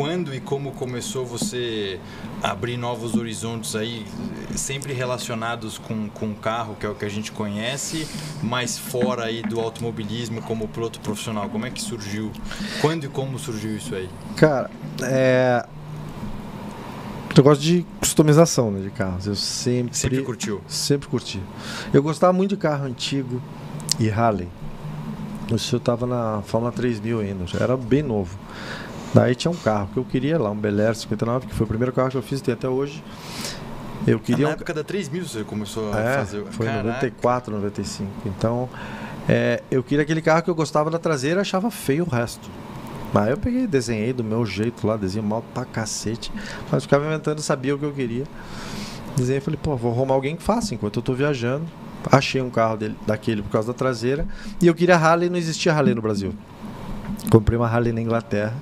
quando e como começou você abrir novos horizontes aí, sempre relacionados com o carro, que é o que a gente conhece, mas fora aí do automobilismo como piloto profissional? Como é que surgiu? Quando e como surgiu isso aí? Cara, eu gosto de customização, né, de carros. Eu sempre curtiu? Sempre curti. Eu gostava muito de carro antigo e Harley. Isso eu tava na Fórmula 3000 ainda, já era bem novo. Daí tinha um carro que eu queria lá, um Bel Air 59, que foi o primeiro carro que eu fiz e tem até hoje. Eu queria na época da 3000 você começou a fazer? Foi em 94, 95. Então, eu queria aquele carro que eu gostava da traseira e achava feio o resto. Mas eu peguei, desenhei do meu jeito lá, desenho mal pra cacete, mas ficava inventando, sabia o que eu queria. Desenhei e falei, pô, vou arrumar alguém que faça enquanto eu tô viajando. Achei um carro daquele por causa da traseira. E eu queria Harley, não existia Harley no Brasil. Comprei uma Harley na Inglaterra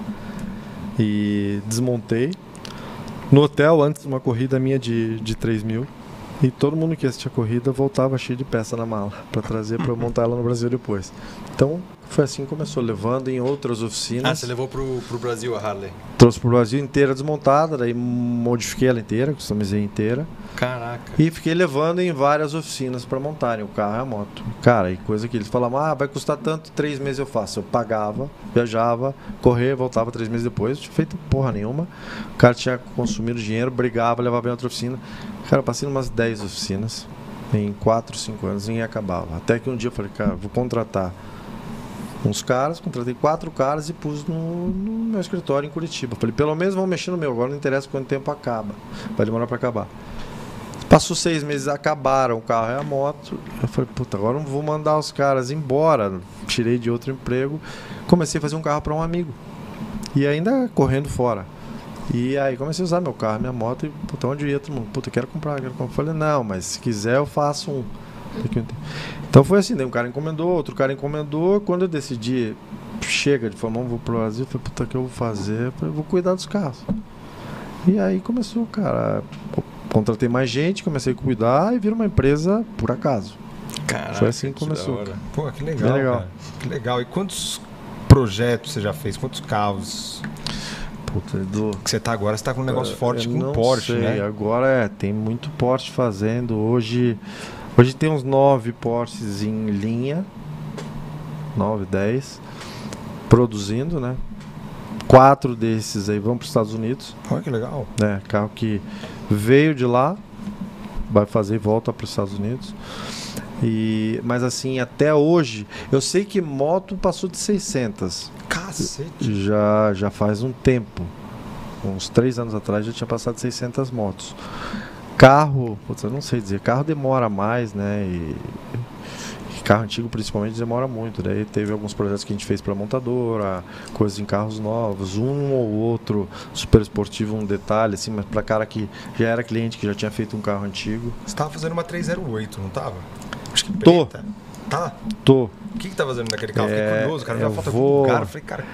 e desmontei no hotel antes de uma corrida minha de 3000. E todo mundo que assistia a corrida voltava cheio de peça na mala para trazer para eu montar ela no Brasil depois. Então foi assim que começou, levando em outras oficinas. Você levou pro Brasil a Harley? Trouxe pro Brasil inteira desmontada, daí modifiquei ela inteira, customizei inteira. Caraca. E fiquei levando em várias oficinas para montarem o carro e a moto. Cara, e coisa que eles falavam, vai custar tanto, 3 meses eu faço. Eu pagava, viajava, corria, voltava 3 meses depois, não tinha feito porra nenhuma. O cara tinha consumido dinheiro, brigava, levava em outra oficina. Cara, eu passei em umas 10 oficinas, em 4, 5 anos, e acabava. Até que um dia eu falei, cara, vou contratar uns caras, contratei 4 caras e pus no meu escritório em Curitiba. Falei, pelo menos vão mexer no meu, agora não interessa quanto tempo acaba, vai demorar para acabar. Passou 6 meses, acabaram o carro e a moto. Eu falei, puta, agora não vou mandar os caras embora. Tirei de outro emprego, comecei a fazer um carro para um amigo e ainda correndo fora. E aí comecei a usar meu carro, minha moto, e puta, onde eu ia, todo mundo, puta, quero comprar. Eu falei, não, mas se quiser eu faço um. Então foi assim, daí um cara encomendou, outro cara encomendou. Quando eu decidi, chega de Fórmula 1, vou pro Brasil, eu falei, puta, o que eu vou fazer? Eu falei, vou cuidar dos carros. E aí começou, cara, contratei mais gente, comecei a cuidar e vira uma empresa por acaso. Caraca, foi assim que começou. Pô, que legal, bem legal. Cara. Que legal. E quantos projetos você já fez? Quantos carros? Puta, Edu, que você tá agora, você tá com um negócio forte com não Porsche, sei. né? Agora tem muito Porsche fazendo. Hoje tem uns 9 Porsches em linha, 9, 10, produzindo, né? 4 desses aí vão para os Estados Unidos. Olha que legal. Né? Carro que veio de lá, vai fazer e volta para os Estados Unidos. Mas assim, até hoje, eu sei que moto passou de 600. Cacete. Já faz um tempo. Uns 3 anos atrás já tinha passado 600 motos. Carro, eu não sei dizer, carro demora mais, né? E carro antigo principalmente demora muito. Daí teve alguns projetos que a gente fez para montadora, coisas em carros novos, um ou outro super esportivo, um detalhe assim, mas para cara que já era cliente, que já tinha feito um carro antigo. Você tava fazendo uma 308, não tava? Acho que Tô. preta. Tá? Tô. O que tá fazendo naquele carro? Fiquei curioso, cara. Já falta com o cara. Eu falei, cara.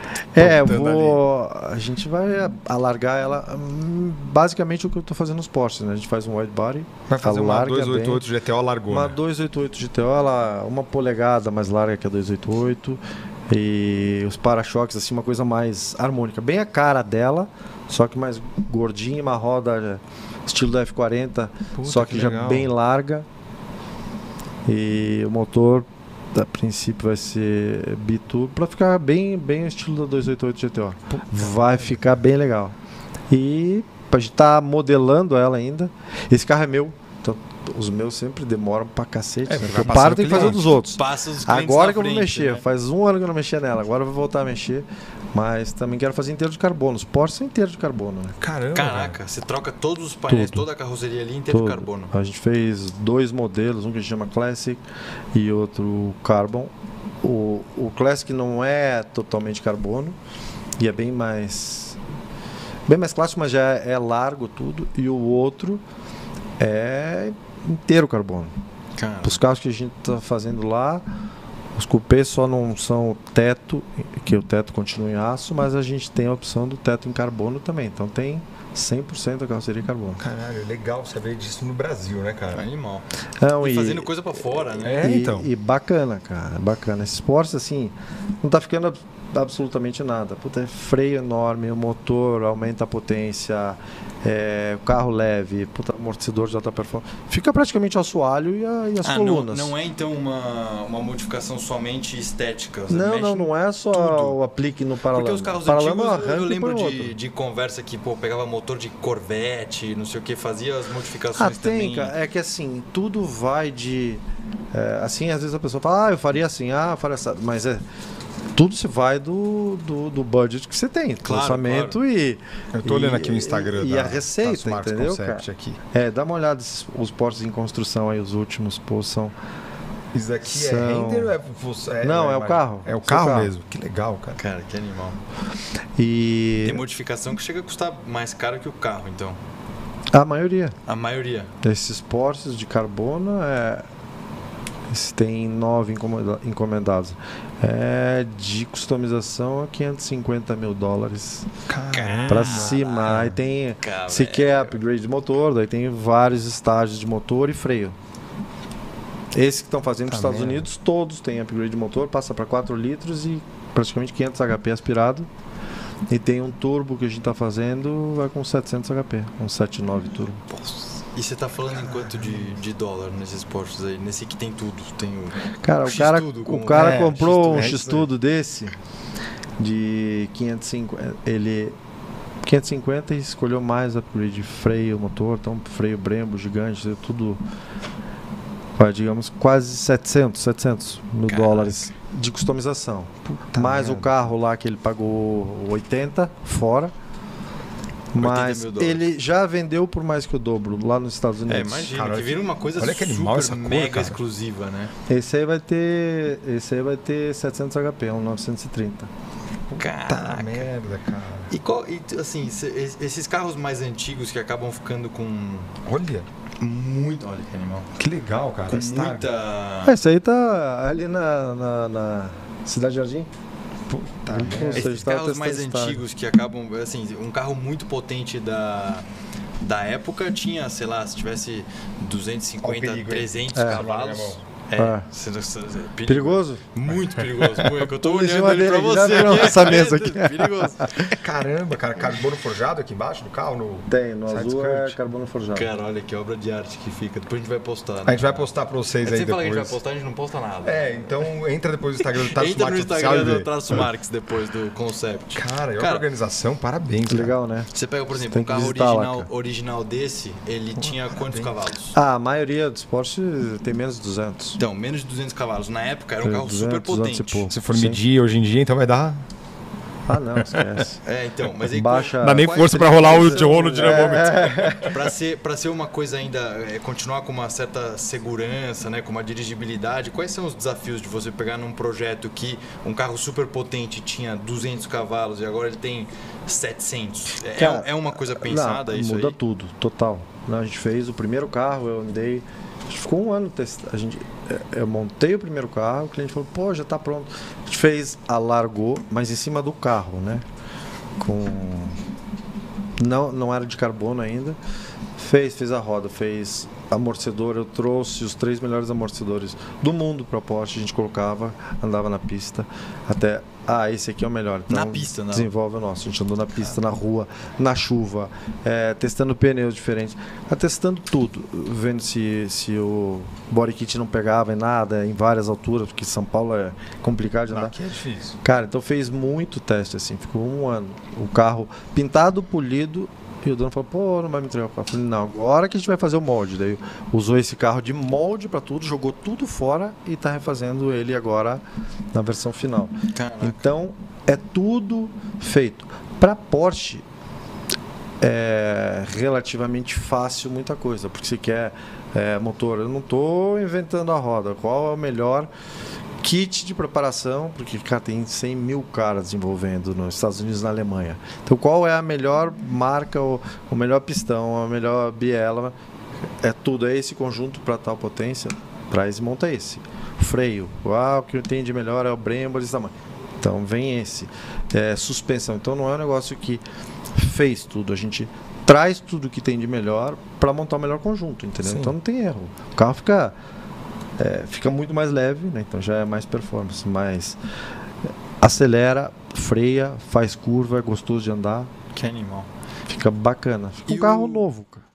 A gente vai alargar ela. Basicamente o que eu tô fazendo nos Porsches, né? A gente faz um wide body. Vai fazer uma 288 bem. GTO largou. Uma né? 288 GTO, ela 1 polegada mais larga que a 288. E os para-choques, assim, uma coisa mais harmônica. Bem a cara dela, só que mais gordinha, uma roda estilo da F40, só que já legal. bem larga. E o motor, a princípio, vai ser biturbo para ficar bem estilo da 288 GTO. Vai ficar bem legal. E a gente tá modelando ela ainda. Esse carro é meu. Então, os meus sempre demoram pra cacete. Né? Eu paro, tem que fazer dos outros. Agora que eu vou mexer. Né? Faz 1 ano que eu não mexia nela. Agora eu vou voltar a mexer. Mas também quero fazer inteiro de carbono. Os Porsche são inteiros de carbono. Né? Caramba. Caraca, você troca todos os painéis, toda a carroceria ali inteira de carbono. A gente fez 2 modelos, um que a gente chama Classic e outro Carbon. O Classic não é totalmente carbono e é bem mais clássico, mas já é largo tudo. E o outro é inteiro carbono. Caramba. Os carros que a gente está fazendo lá, os cupês só não são teto, que o teto continua em aço, mas a gente tem a opção do teto em carbono também. Então tem 100% da carroceria em carbono. Caralho, legal saber disso no Brasil, né, cara? Animal. Não, e fazendo coisa pra fora, né? Então. E bacana, cara, bacana. Esses Porsches, assim, não tá ficando absolutamente nada. Puta, é freio enorme, o motor aumenta a potência, o carro leve, puta, amortecedor de alta performance. Fica praticamente ao assoalho e as colunas. Não é então uma modificação somente estética? Não é só tudo. o aplique no paralama. Porque os carros antigos, eu lembro de conversa que pegava motor de Corvette, não sei o que, fazia as modificações também. É que assim, tudo vai de... assim, às vezes a pessoa fala, eu faria assim, eu faria assim, mas tudo se vai do budget que você tem, do orçamento e... Eu tô olhando aqui o Instagram e a receita, entendeu, cara? Aqui. Dá uma olhada os portos em construção aí, os últimos posts são... Isso aqui é render ou não, é o carro. É o carro mesmo. Que legal, cara. Cara, que animal. Tem modificação que chega a custar mais caro que o carro, então. A maioria. A maioria. Esses Porsches de carbono tem 9 encomendados. De customização a $550 mil para cima. Aí tem, se quer upgrade de motor, daí tem vários estágios de motor e freio. Esses que estão fazendo nos Estados Unidos, todos têm upgrade de motor, passa para 4 litros e praticamente 500 HP aspirado. E tem um turbo que a gente está fazendo, vai com 700 HP, um 7.9 turbo. E você está falando em quanto de dólar nesses Porsches aí? Nesse que tem tudo. Tem cara, o cara comprou um X-Tudo desse de 550 e escolheu mais upgrade de freio, motor, então freio Brembo gigante, tudo, digamos, quase 700 mil dólares de customização. Puta mais merda. O carro lá que ele pagou 80 fora. Mas ele já vendeu por mais que o dobro lá nos Estados Unidos. Imagina, cara, que vira uma coisa super mega exclusiva, né? Esse aí vai ter 700 HP, um 930. Caraca. Merda, cara. E assim, esses carros mais antigos que acabam ficando com... Olha que animal. Que legal, cara. Com muita... Esse aí tá ali na Cidade Jardim. Esses carros mais antigos que acabam, assim, um carro muito potente da época tinha, sei lá, se tivesse 250, 300 cavalos. Perigoso? Muito perigoso. Eu tô olhando ali pra você. Essa mesa aqui. Perigoso. Caramba, cara. Carbono forjado aqui embaixo do carro? Tem, no azul é carbono forjado. Cara, olha que obra de arte que fica. Depois a gente vai postar. Né? A gente vai postar pra vocês aí depois. Você fala que a gente vai postar, a gente não posta nada. Então entra depois no Instagram do Traço Entra no Marques Instagram do Traço Marques depois do Concept. Cara, organização, parabéns. Que legal, né? Você pega, por exemplo, um carro original desse, ele tinha quantos cavalos? A maioria dos Porsche tem menos de 200. Então, menos de 200 cavalos. Na época era um carro super potente. Se for medir hoje em dia, então vai dar... não, esquece. Então, mas aí não dá nem força pra rolar o dinamômetro. Pra ser uma coisa ainda, continuar com uma certa segurança, né, com uma dirigibilidade, quais são os desafios de você pegar num projeto que um carro super potente tinha 200 cavalos e agora ele tem 700? É uma coisa pensada isso aí? Muda tudo, total. A gente fez o primeiro carro, eu andei... Ficou um ano testando. Eu montei o primeiro carro, o cliente falou, pô, já tá pronto. A gente fez, alargou, mas em cima do carro, né? Não era de carbono ainda. Fez a roda, fez amortecedor. Eu trouxe os 3 melhores amortecedores do mundo para a Porsche. A gente colocava, andava na pista até... esse aqui é o melhor. Então, na pista, não? Desenvolve o nosso. A gente andou na pista, na rua, na chuva, testando pneus diferentes, testando tudo, vendo se o body kit não pegava em nada, em várias alturas, porque São Paulo é complicado de andar. Aqui é difícil. Cara, então fez muito teste, assim, ficou um ano. O carro pintado, polido, e o dono falou, pô, não vai me entregar o carro. Eu falei, não, agora que a gente vai fazer o molde. Daí usou esse carro de molde para tudo, jogou tudo fora e tá refazendo ele agora na versão final. Caraca. Então, é tudo feito. Para Porsche, é relativamente fácil muita coisa, porque se quer motor, eu não estou inventando a roda. Qual é o melhor kit de preparação? Porque, cara, tem 100 mil caras desenvolvendo nos Estados Unidos e na Alemanha. Então, qual é a melhor marca, o melhor pistão, a melhor biela? É tudo, é esse conjunto para tal potência. Para esse, monta esse. Freio, o que tem de melhor é o Brembo, esse tamanho. Então, vem esse. Suspensão. Então, não é um negócio que fez tudo. A gente traz tudo que tem de melhor para montar o melhor conjunto, entendeu? Sim. Então, não tem erro. O carro fica muito mais leve, né? Então já é mais performance, mas acelera, freia, faz curva, é gostoso de andar. Que animal. Fica bacana. Fica um E carro o- novo, cara.